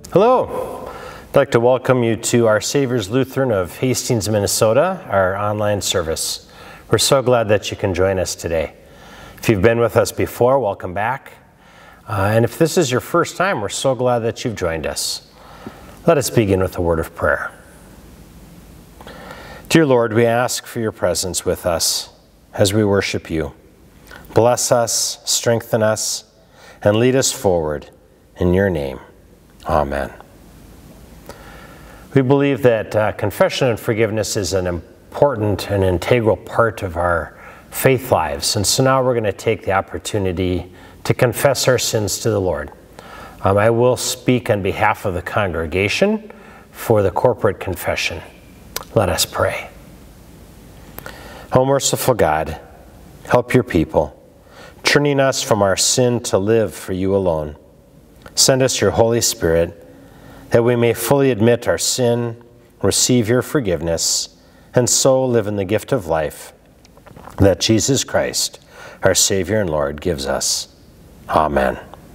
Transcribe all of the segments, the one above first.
Hello. I'd like to welcome you to Our Saviour's Lutheran of Hastings, Minnesota, our online service. We're so glad that you can join us today. If you've been with us before, welcome back. And if this is your first time, we're so glad that you've joined us. Let us begin with a word of prayer. Dear Lord, we ask for your presence with us as we worship you. Bless us, strengthen us, and lead us forward in your name. Amen. We believe that confession and forgiveness is an important and integral part of our faith lives. And so now we're going to take the opportunity to confess our sins to the Lord. I will speak on behalf of the congregation for the corporate confession. Let us pray. O merciful God, help your people, turning us from our sin to live for you alone. Send us your Holy Spirit, that we may fully admit our sin, receive your forgiveness, and so live in the gift of life that Jesus Christ, our Savior and Lord, gives us. Amen.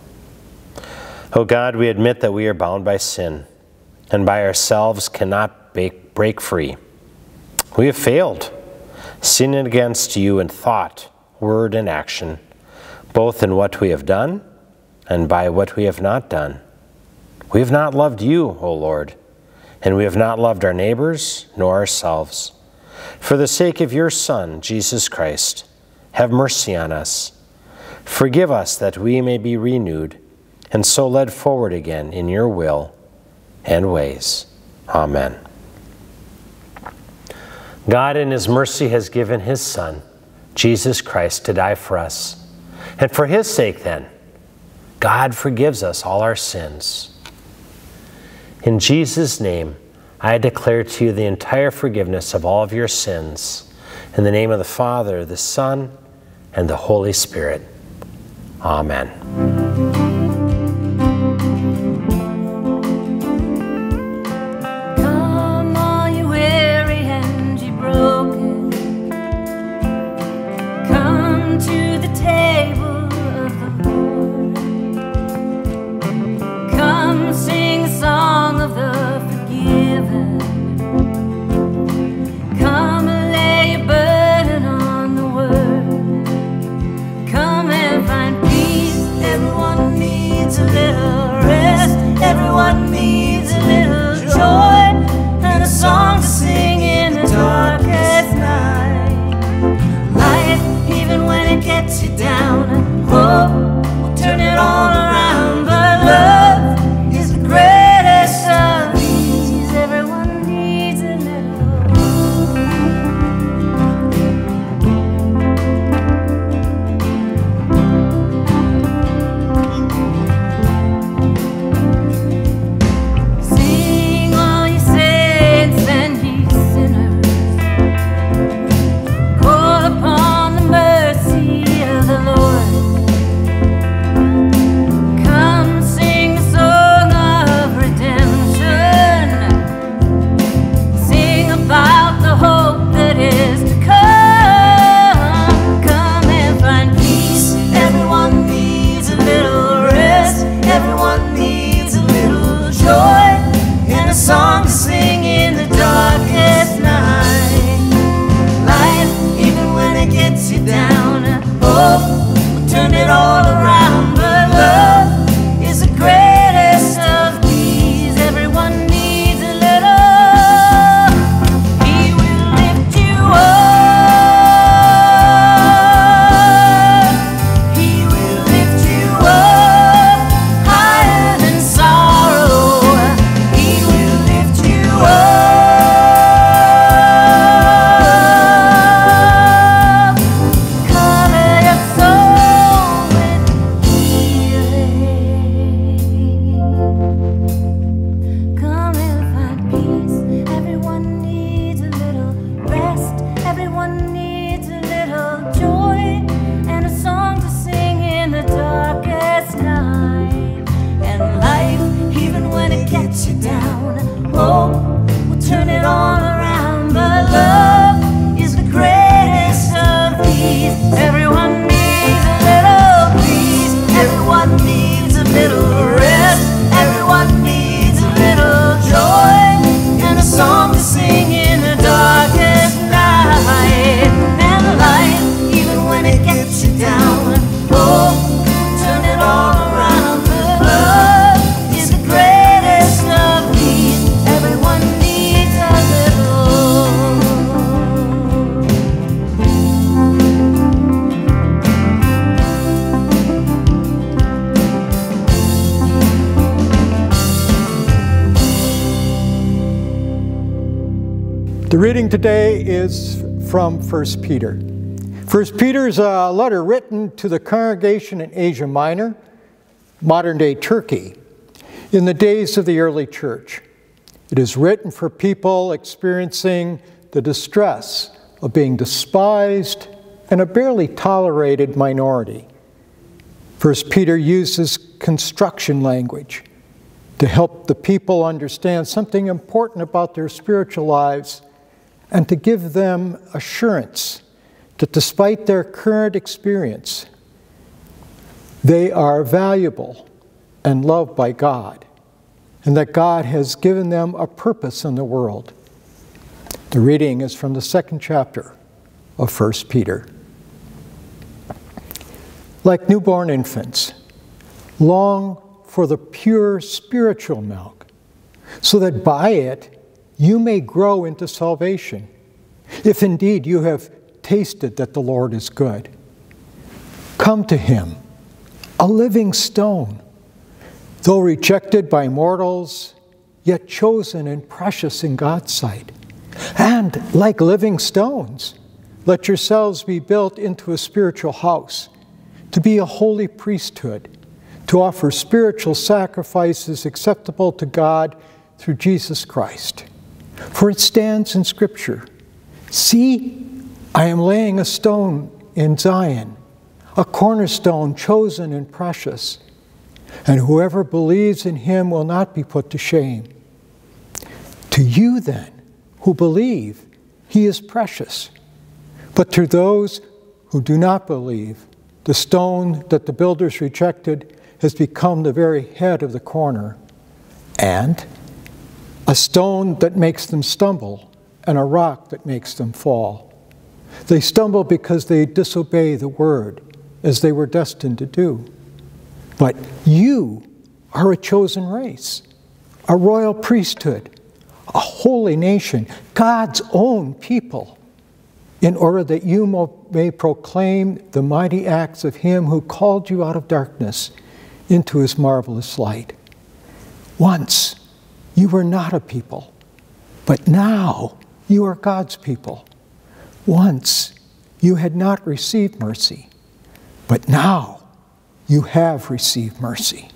O God, we admit that we are bound by sin, and by ourselves cannot break free. We have failed, sinning against you in thought, word, and action, both in what we have done and by what we have not done. We have not loved you, O Lord, and we have not loved our neighbors nor ourselves. For the sake of your Son, Jesus Christ, have mercy on us. Forgive us that we may be renewed and so led forward again in your will and ways. Amen. God in his mercy has given his Son, Jesus Christ, to die for us. And for his sake, then, God forgives us all our sins. In Jesus' name, I declare to you the entire forgiveness of all of your sins. In the name of the Father, the Son, and the Holy Spirit. Amen. Come, all you weary and you broken. Come to the table of the Lord. Come sing the song of the forgiven. Come and lay your burden on the word. Come and find peace. Everyone needs a little rest. Everyone needs a little joy and a song to sing in the darkest night. Life, even when it gets you down, hope will turn it all around. But love is the greatest of these. Everyone needs a Sing, all you saints and ye sinners. Call upon the mercy of the Lord. Come sing the song of redemption. Sing about the hope that is to come. Come and find peace. Everyone needs a little rest. Everyone needs a little joy and a song to sing in the darkest night. Life, even when it gets you down, hope will turn it all around. But love is the greatest of these. Everyone needs a little. He will lift you up. He will lift you up higher than sorrow. He will lift you up. Cover your soul with healing. Come and find peace. Everyone needs a little rest. Everyone needs a little joy and a song to sing in the darkest night. And life, even when it gets you down, hope will turn it all around. But love is the greatest of these. Everyone needs a little peace. Everyone needs a little rest. Everyone needs The reading today is from 1 Peter. 1 Peter is a letter written to the congregation in Asia Minor, modern-day Turkey, in the days of the early church. It is written for people experiencing the distress of being despised and a barely tolerated minority. 1 Peter uses construction language to help the people understand something important about their spiritual lives and to give them assurance that despite their current experience, they are valuable and loved by God, and that God has given them a purpose in the world. The reading is from the 2nd chapter of 1 Peter. Like newborn infants, long for the pure spiritual milk, so that by it you may grow into salvation, if indeed you have tasted that the Lord is good. Come to him, a living stone, though rejected by mortals, yet chosen and precious in God's sight. And like living stones, let yourselves be built into a spiritual house, to be a holy priesthood, to offer spiritual sacrifices acceptable to God through Jesus Christ. For it stands in Scripture, "See, I am laying a stone in Zion, a cornerstone chosen and precious, and whoever believes in him will not be put to shame." To you then, who believe, he is precious. But to those who do not believe, the stone that the builders rejected has become the very head of the corner, and a stone that makes them stumble, and a rock that makes them fall. They stumble because they disobey the word, as they were destined to do. But you are a chosen race, a royal priesthood, a holy nation, God's own people, in order that you may proclaim the mighty acts of him who called you out of darkness into his marvelous light. Once you were not a people, but now you are God's people. Once you had not received mercy, but now you have received mercy.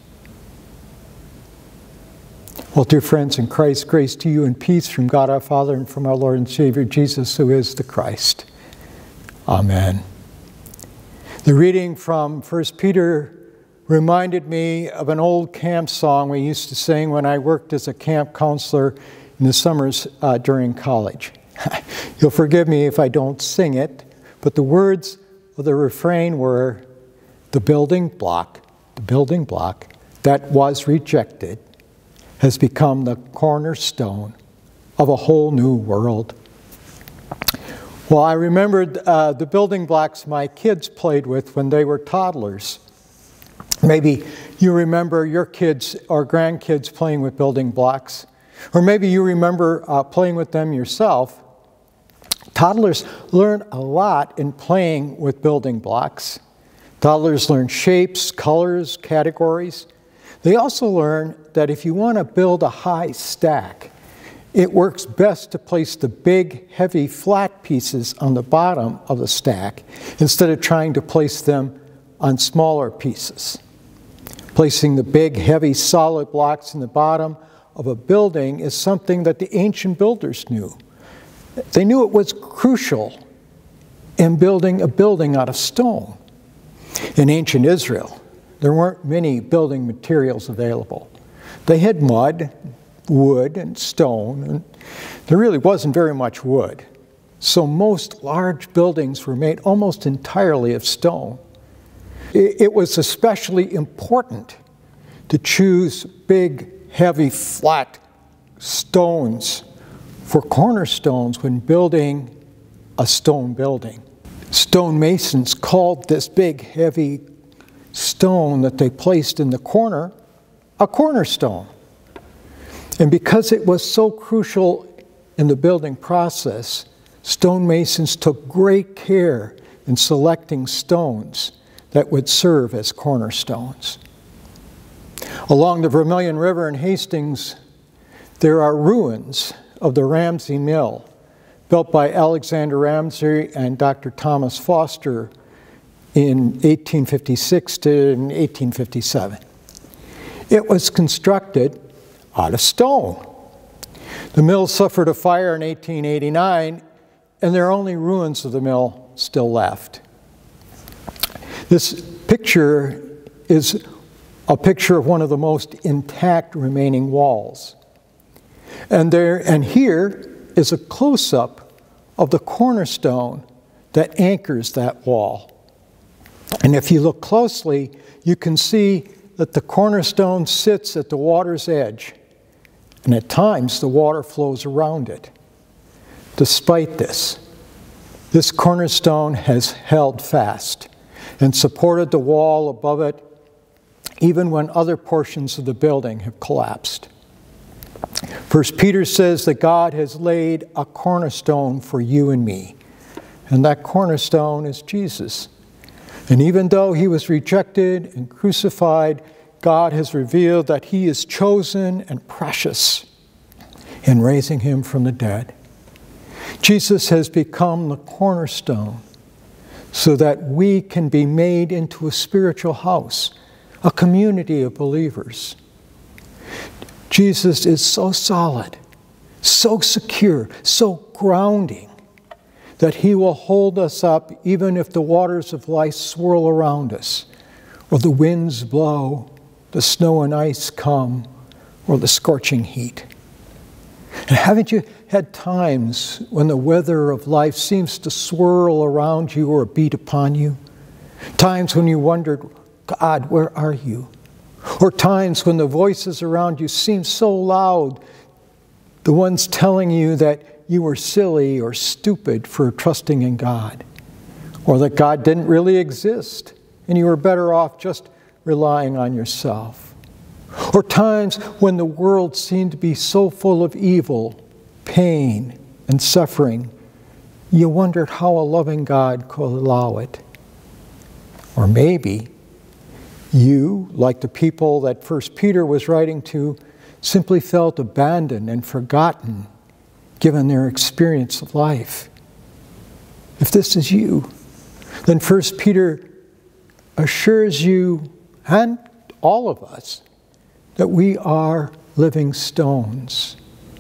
Well, dear friends in Christ, grace to you and peace from God our Father and from our Lord and Savior Jesus, who is the Christ. Amen. The reading from 1 Peter reminded me of an old camp song we used to sing when I worked as a camp counselor in the summers during college. You'll forgive me if I don't sing it, but the words of the refrain were, the building block that was rejected has become the cornerstone of a whole new world. Well, I remembered the building blocks my kids played with when they were toddlers. Maybe you remember your kids or grandkids playing with building blocks, or maybe you remember playing with them yourself. Toddlers learn a lot in playing with building blocks. Toddlers learn shapes, colors, categories. They also learn that if you want to build a high stack, it works best to place the big, heavy, flat pieces on the bottom of the stack instead of trying to place them on smaller pieces. Placing the big, heavy, solid blocks in the bottom of a building is something that the ancient builders knew. They knew it was crucial in building a building out of stone. In ancient Israel, there weren't many building materials available. They had mud, wood, and stone, and there really wasn't very much wood. So most large buildings were made almost entirely of stone. It was especially important to choose big, heavy, flat stones for cornerstones when building a stone building. Stonemasons called this big, heavy stone that they placed in the corner a cornerstone. And because it was so crucial in the building process, stonemasons took great care in selecting stones that would serve as cornerstones. Along the Vermilion River in Hastings, there are ruins of the Ramsey Mill built by Alexander Ramsay and Dr. Thomas Foster in 1856 to 1857. It was constructed out of stone. The mill suffered a fire in 1889, and there are only ruins of the mill still left. This picture is a picture of one of the most intact remaining walls. And here is a close-up of the cornerstone that anchors that wall. And if you look closely, you can see that the cornerstone sits at the water's edge, and at times the water flows around it. Despite this cornerstone has held fast and supported the wall above it, even when other portions of the building have collapsed. 1 Peter says that God has laid a cornerstone for you and me, and that cornerstone is Jesus. And even though he was rejected and crucified, God has revealed that he is chosen and precious in raising him from the dead. Jesus has become the cornerstone so that we can be made into a spiritual house, a community of believers. Jesus is so solid, so secure, so grounding, that he will hold us up even if the waters of life swirl around us, or the winds blow, the snow and ice come, or the scorching heat. And haven't you had times when the weather of life seems to swirl around you or beat upon you? Times when you wondered, God, where are you? Or times when the voices around you seem so loud, the ones telling you that you were silly or stupid for trusting in God, or that God didn't really exist and you were better off just relying on yourself. Or times when the world seemed to be so full of evil, pain, and suffering, you wondered how a loving God could allow it. Or maybe you, like the people that 1 Peter was writing to, simply felt abandoned and forgotten given their experience of life. If this is you, then 1 Peter assures you and all of us that we are living stones.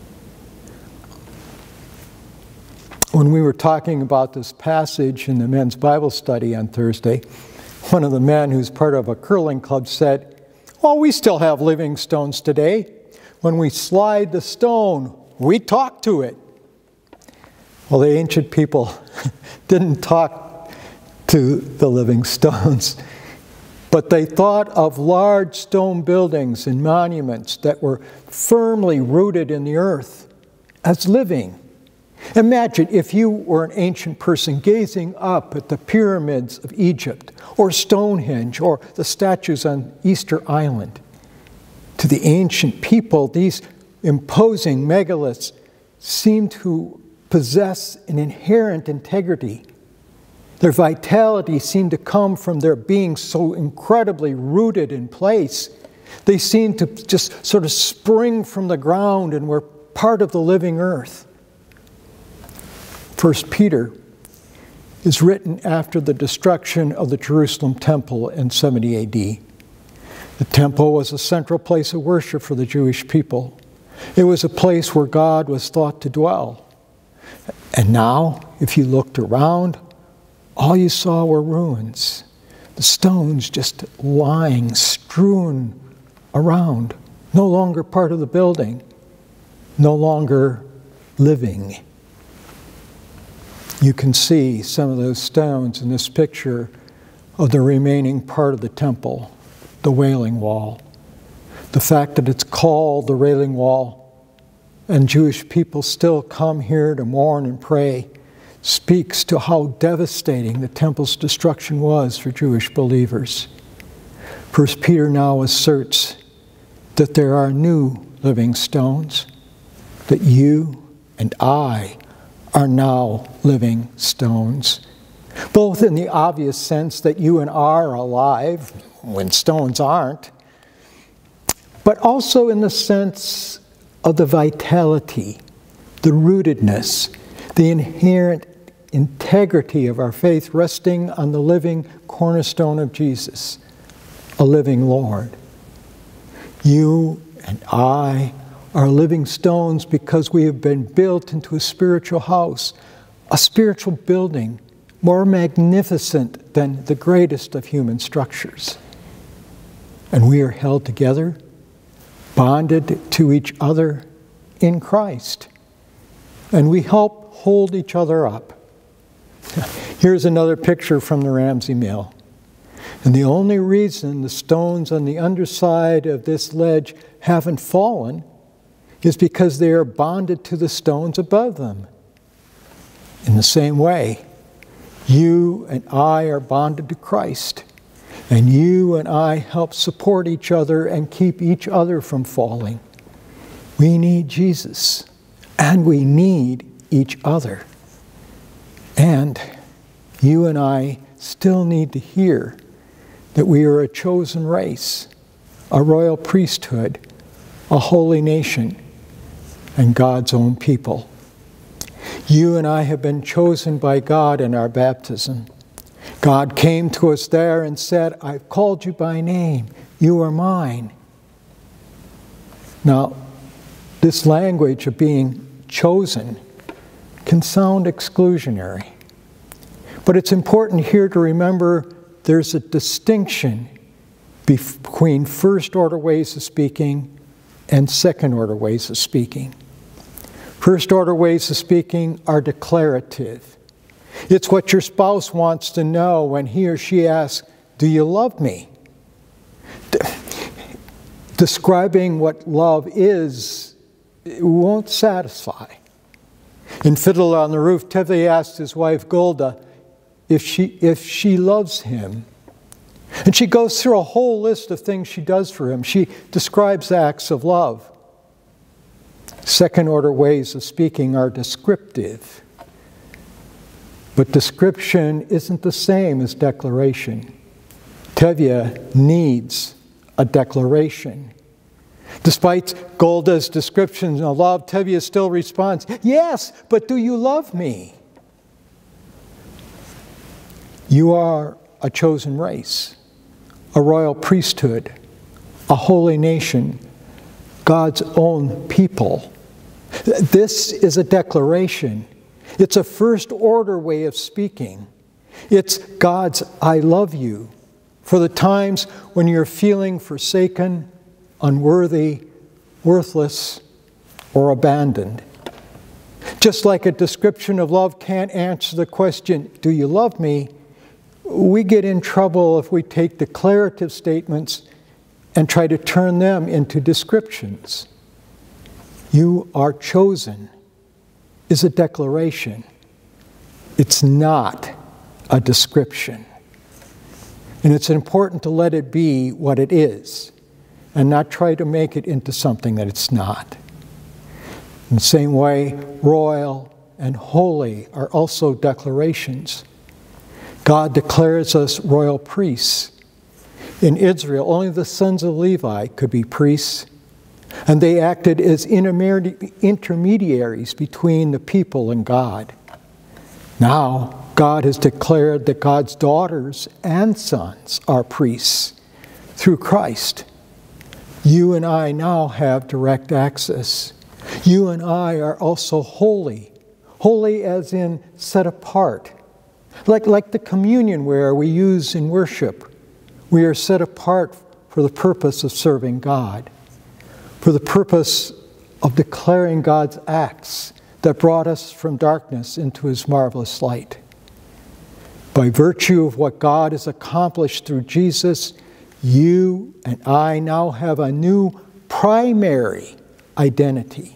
When we were talking about this passage in the men's Bible study on Thursday, one of the men who's part of a curling club said, "Well, we still have living stones today. When we slide the stone, we talk to it." Well, the ancient people didn't talk to the living stones, but they thought of large stone buildings and monuments that were firmly rooted in the earth as living. Imagine if you were an ancient person gazing up at the pyramids of Egypt, or Stonehenge, or the statues on Easter Island. To the ancient people, these imposing megaliths seemed to possess an inherent integrity. Their vitality seemed to come from their being so incredibly rooted in place. They seemed to just sort of spring from the ground and were part of the living earth. 1 Peter is written after the destruction of the Jerusalem temple in 70 AD. The temple was a central place of worship for the Jewish people. It was a place where God was thought to dwell. And now, if you looked around, all you saw were ruins. The stones just lying, strewn around. No longer part of the building. No longer living. You can see some of those stones in this picture of the remaining part of the temple, the Wailing Wall. The fact that it's called the Wailing Wall, and Jewish people still come here to mourn and pray, speaks to how devastating the temple's destruction was for Jewish believers. 1 Peter now asserts that there are new living stones, that you and I are now living stones, both in the obvious sense that you and I are alive when stones aren't, but also in the sense of the vitality, the rootedness, The inherent integrity of our faith resting on the living cornerstone of Jesus, a living Lord. You and I are living stones because we have been built into a spiritual house, a spiritual building, more magnificent than the greatest of human structures. And we are held together, bonded to each other in Christ. And we help hold each other up. Here's another picture from the Ramsey Mill. And the only reason the stones on the underside of this ledge haven't fallen is because they are bonded to the stones above them. In the same way, you and I are bonded to Christ, and you and I help support each other and keep each other from falling. We need Jesus, and we need each other. And you and I still need to hear that we are a chosen race, a royal priesthood, a holy nation, and God's own people. You and I have been chosen by God in our baptism. God came to us there and said, I've called you by name. You are mine. Now, this language of being chosen can sound exclusionary. But it's important here to remember there's a distinction between first-order ways of speaking and second-order ways of speaking. First-order ways of speaking are declarative. It's what your spouse wants to know when he or she asks, do you love me? Describing what love is, it won't satisfy. In Fiddler on the Roof, Tevye asked his wife Golda if she loves him. And she goes through a whole list of things she does for him. She describes acts of love. Second-order ways of speaking are descriptive. But description isn't the same as declaration. Tevye needs a declaration. Despite Golda's description of love, Tevye still responds, yes, but do you love me? You are a chosen race, a royal priesthood, a holy nation, God's own people. This is a declaration. It's a first-order way of speaking. It's God's I love you for the times when you're feeling forsaken, unworthy, worthless, or abandoned. Just like a description of love can't answer the question, do you love me? We get in trouble if we take declarative statements and try to turn them into descriptions. You are chosen is a declaration. It's not a description. And it's important to let it be what it is and not try to make it into something that it's not. In the same way, royal and holy are also declarations. God declares us royal priests. In Israel, only the sons of Levi could be priests, and they acted as intermediaries between the people and God. Now, God has declared that God's daughters and sons are priests through Christ. You and I now have direct access. You and I are also holy. Holy as in set apart. Like the communion ware we use in worship. We are set apart for the purpose of serving God. For the purpose of declaring God's acts that brought us from darkness into His marvelous light. By virtue of what God has accomplished through Jesus, you and I now have a new primary identity.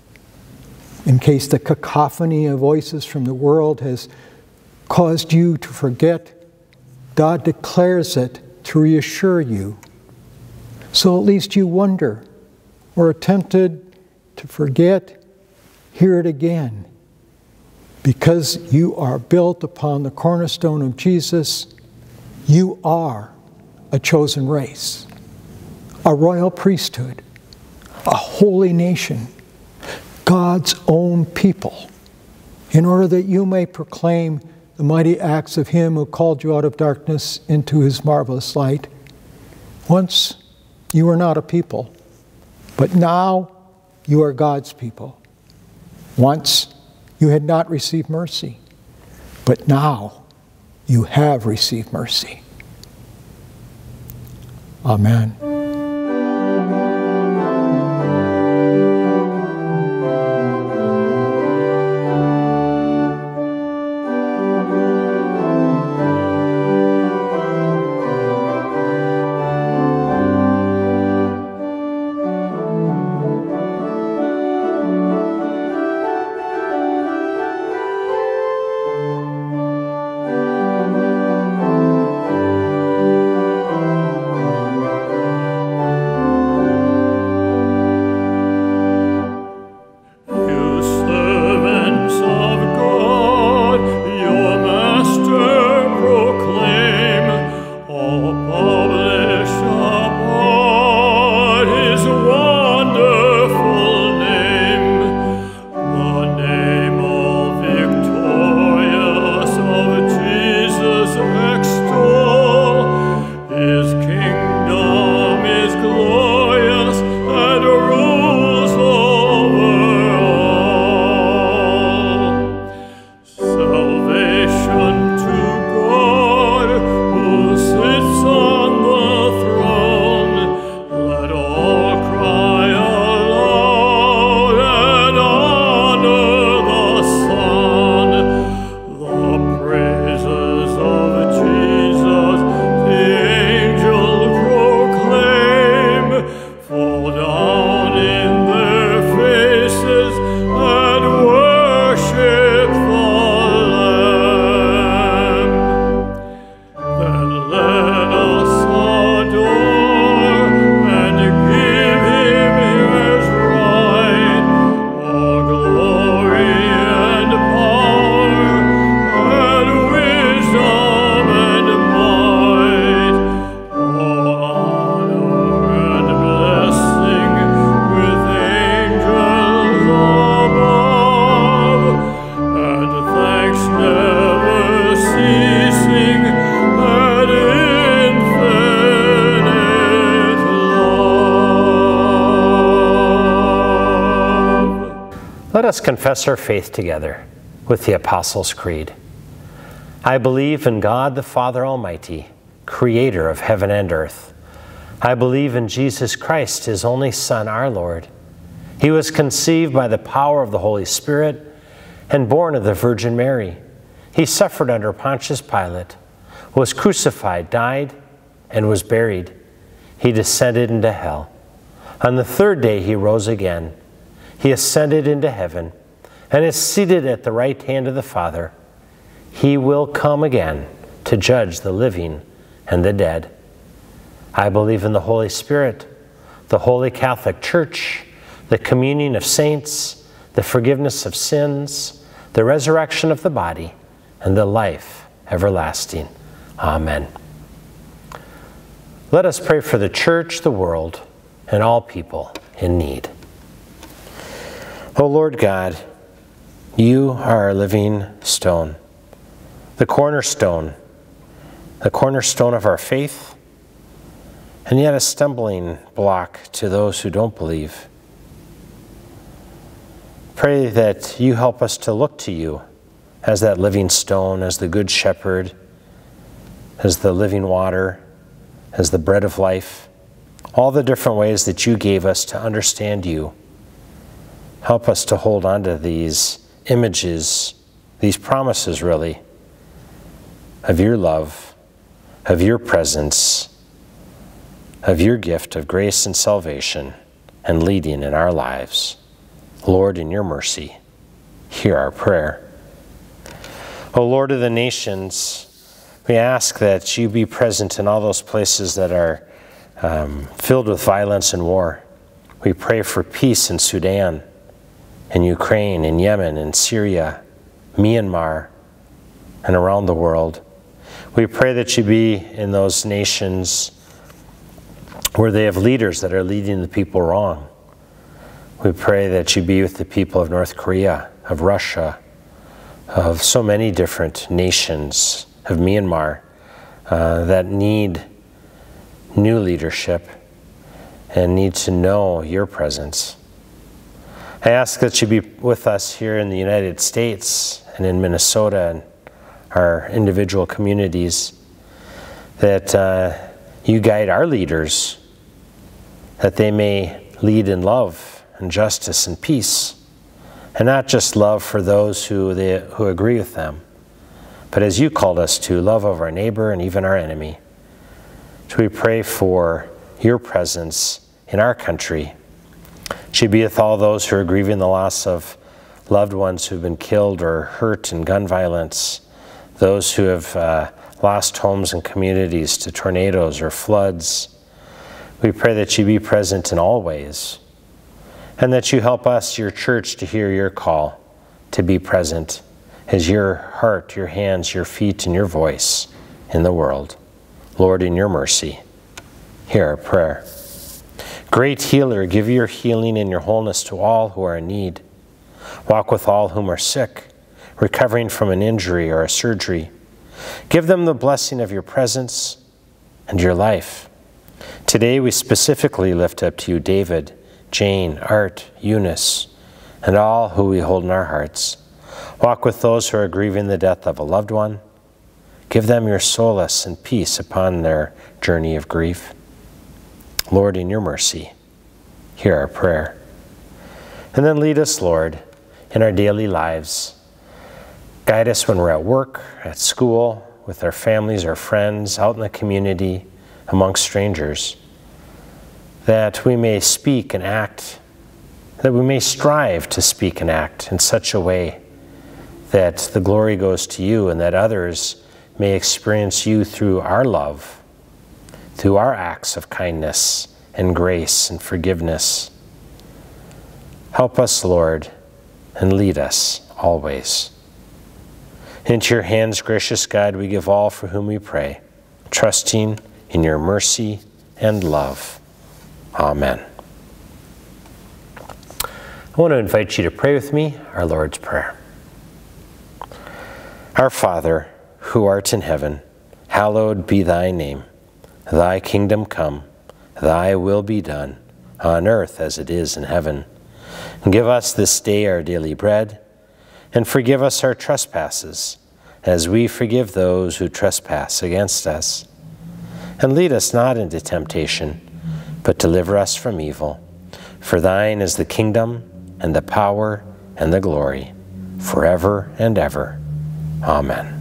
In case the cacophony of voices from the world has caused you to forget, God declares it to reassure you. So at least you wonder or are tempted to forget, hear it again. Because you are built upon the cornerstone of Jesus, you are a chosen race, a royal priesthood, a holy nation, God's own people, in order that you may proclaim the mighty acts of him who called you out of darkness into his marvelous light. Once you were not a people, but now you are God's people. Once you had not received mercy, but now you have received mercy. Amen. Let us confess our faith together with the Apostles' Creed. I believe in God the Father Almighty, creator of heaven and earth. I believe in Jesus Christ, his only Son, our Lord. He was conceived by the power of the Holy Spirit and born of the Virgin Mary. He suffered under Pontius Pilate, was crucified, died, and was buried. He descended into hell. On the third day he rose again. He ascended into heaven and is seated at the right hand of the Father. He will come again to judge the living and the dead. I believe in the Holy Spirit, the Holy Catholic Church, the communion of saints, the forgiveness of sins, the resurrection of the body, and the life everlasting. Amen. Let us pray for the Church, the world, and all people in need. O Lord God, you are our living stone, the cornerstone of our faith, and yet a stumbling block to those who don't believe. Pray that you help us to look to you as that living stone, as the good shepherd, as the living water, as the bread of life, all the different ways that you gave us to understand you. Help us to hold on to these images, these promises really, of your love, of your presence, of your gift of grace and salvation and leading in our lives. Lord, in your mercy, hear our prayer. O Lord of the nations, we ask that you be present in all those places that are filled with violence and war. We pray for peace in Sudan, in Ukraine, in Yemen, in Syria, Myanmar, and around the world. We pray that you be in those nations where they have leaders that are leading the people wrong. We pray that you be with the people of North Korea, of Russia, of so many different nations of Myanmar that need new leadership and need to know your presence. I ask that you be with us here in the United States and in Minnesota and our individual communities, that you guide our leaders, that they may lead in love and justice and peace, and not just love for those who agree with them, but as you called us to, love of our neighbor and even our enemy. So we pray for your presence in our country. She be with all those who are grieving the loss of loved ones who have been killed or hurt in gun violence, those who have lost homes and communities to tornadoes or floods. We pray that you be present in all ways, and that you help us, your church, to hear your call to be present as your heart, your hands, your feet, and your voice in the world. Lord, in your mercy, hear our prayer. Great healer, give your healing and your wholeness to all who are in need. Walk with all whom are sick, recovering from an injury or a surgery. Give them the blessing of your presence and your life. Today we specifically lift up to you David, Jane, Art, Eunice, and all who we hold in our hearts. Walk with those who are grieving the death of a loved one. Give them your solace and peace upon their journey of grief. Lord, in your mercy, hear our prayer. And then lead us, Lord, in our daily lives. Guide us when we're at work, at school, with our families, our friends, out in the community, amongst strangers, that we may speak and act, that we may strive to speak and act in such a way that the glory goes to you and that others may experience you through our love, through our acts of kindness and grace and forgiveness. Help us, Lord, and lead us always. Into your hands, gracious God, we give all for whom we pray, trusting in your mercy and love. Amen. I want to invite you to pray with me our Lord's Prayer. Our Father, who art in heaven, hallowed be thy name. Thy kingdom come, thy will be done, on earth as it is in heaven. And give us this day our daily bread, and forgive us our trespasses, as we forgive those who trespass against us. And lead us not into temptation, but deliver us from evil. For thine is the kingdom, and the power, and the glory, forever and ever. Amen.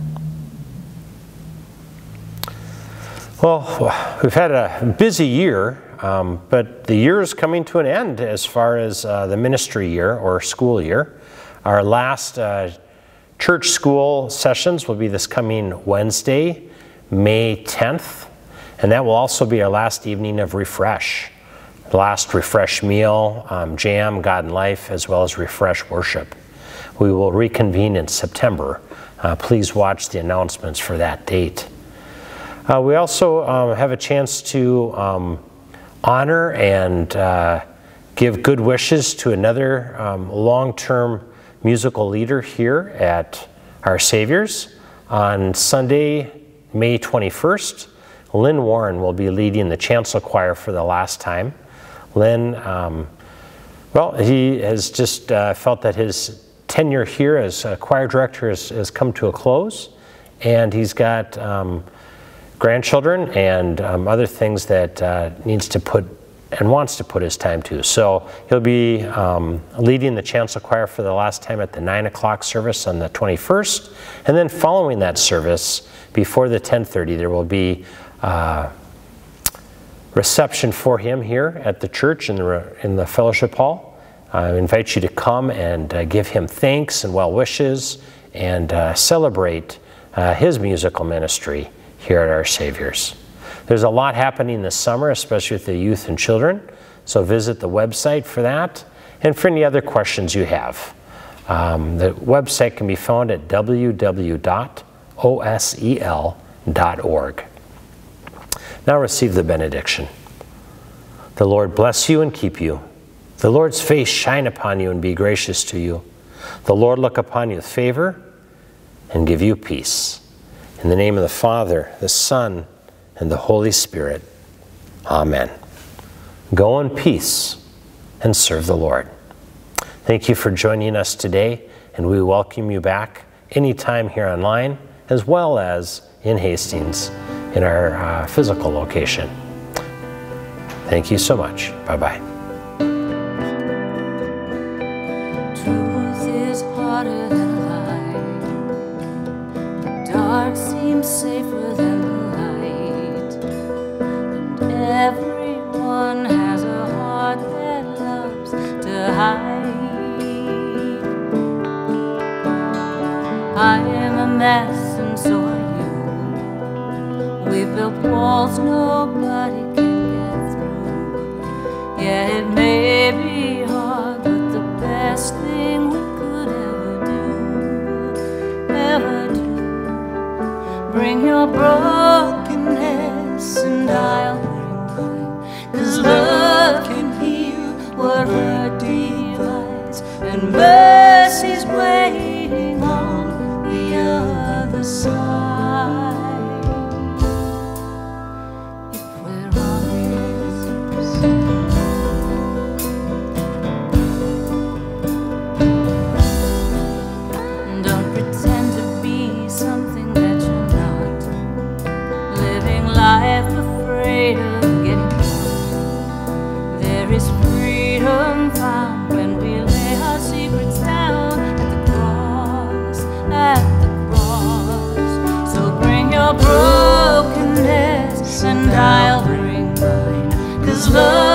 Well, we've had a busy year, but the year is coming to an end as far as the ministry year or school year. Our last church school sessions will be this coming Wednesday, May 10th, and that will also be our last evening of Refresh. The last Refresh meal, Jam, God and Life, as well as Refresh Worship. We will reconvene in September. Please watch the announcements for that date. We also have a chance to honor and give good wishes to another long-term musical leader here at Our Saviour's. On Sunday, May 21st, Lynn Warren will be leading the chancel choir for the last time. Lynn, well, he has just felt that his tenure here as a choir director has come to a close, and he's got grandchildren and other things that needs to put and wants to put his time to. So he'll be leading the chancel choir for the last time at the 9 o'clock service on the 21st, and then following that service, before the 10:30, there will be reception for him here at the church in the fellowship hall. I invite you to come and give him thanks and well wishes and celebrate his musical ministry here at Our Saviour's. There's a lot happening this summer, especially with the youth and children, so visit the website for that and for any other questions you have. The website can be found at www.osel.org. Now receive the benediction. The Lord bless you and keep you. The Lord's face shine upon you and be gracious to you. The Lord look upon you with favor and give you peace. In the name of the Father, the Son, and the Holy Spirit. Amen. Go in peace and serve the Lord. Thank you for joining us today, and we welcome you back anytime here online, as well as in Hastings in our physical location. Thank you so much. Bye-bye. Truth is harder than light. The dark seems safer than the light. And everyone has a heart that loves to hide. I am a mess and so are you. We've built walls nobody can get through. Yeah, it may be hard, but the best thing we could ever do. Bring your brokenness and I'll bring mine. 'Cause love can heal what hurt divides, and mercy's waiting on the other side. If we're honest, don't pretend to be something that you're not. Living life afraid of getting caught. There is freedom found when we lay our secrets down at the cross. So bring your brokenness and I'll bring mine. 'Cause love